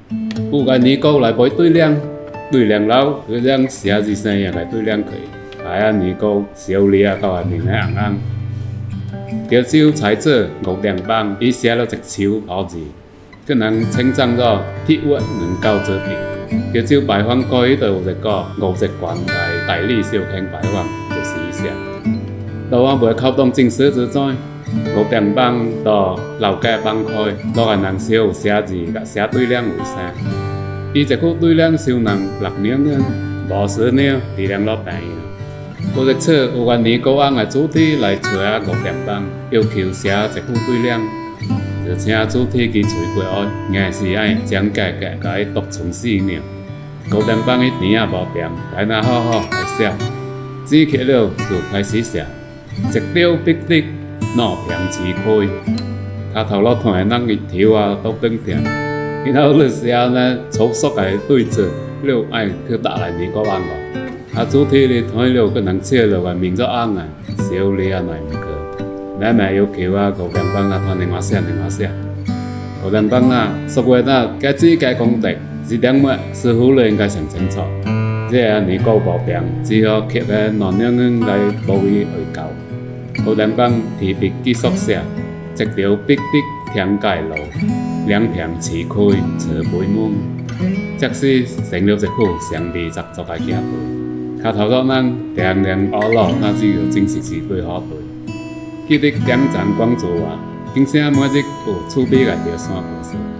有个年糕来买对联，对联老佢将写字生也来对联可以，来啊年糕小李啊，到下面嘅红红。潮州才子5两棒，伊写了一手好字，佢能称赞咗铁腕能够做平。潮州拜访过去就有一个50关来代理小卿拜访，就是伊写。到我袂靠动正式之灾，5两棒到老家放开，落个人少写字，甲写对联为生。伊一句对联收人6两呢，无10呢，2两落平。有一次有个年糕翁的主体来找啊5两棒，要求写一句对联，就请主体去找过来，硬是爱讲解解，甲伊读成4秒。5两棒伊甜也无变，来那好好来写，指起了就开始写。一条笔直，脑平似开，头头落团的人伊头啊都变平，然后你写呢粗俗的对子，了爱去打来年糕翁个。啊，主体哩睇了个人写了个名作翁啊，小李啊来唔过，买买要求啊5两棒啊，看另外写另外写。5两棒啊，所谓呐该知该公德，这点么师傅你应该想清楚。这个年糕无变，只好刻个2两元来补以为教。5两棒提笔继续写，一条笔直天界路，两平似开扯杯门。即使成了一副上味杂作的行对，头头个人定定懊恼，那只有真是对好对。记得点赞关注我，并且每日有趣味的聊山故事。